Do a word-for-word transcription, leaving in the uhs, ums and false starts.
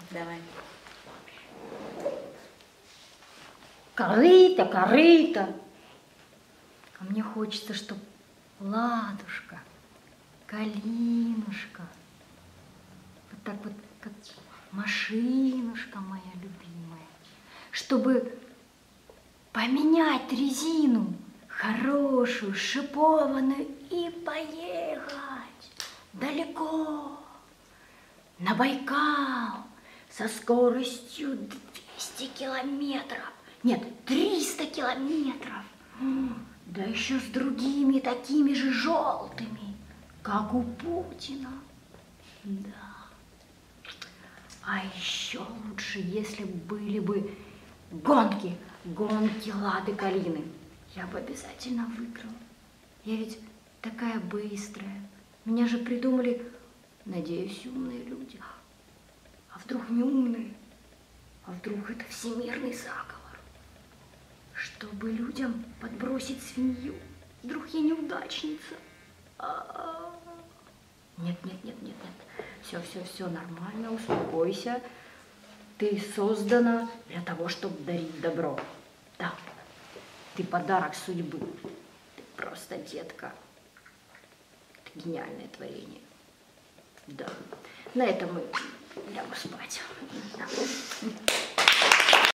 Давай. Корыто, корыто. А мне хочется, чтобы ладушка, калинушка, вот так вот, как машинушка моя любимая, чтобы поменять резину хорошую, шипованную и поехать далеко на Байкал со скоростью двести километров. Нет, триста километров. Да еще с другими такими же желтыми, как у Путина. Да. А еще лучше, если были бы гонки, гонки Лады Калины. Я бы обязательно выиграла. Я ведь такая быстрая. Меня же придумали, надеюсь, умные люди. А вдруг не умные? А вдруг это всемирный заговор? Чтобы людям подбросить свинью. Вдруг я неудачница. А-а-а. Нет, нет, нет, нет, нет. Все, все, все нормально, успокойся. Ты создана для того, чтобы дарить добро. Да. Ты подарок судьбы. Ты просто детка. Ты гениальное творение. Да. На этом мы лягу спать. Да.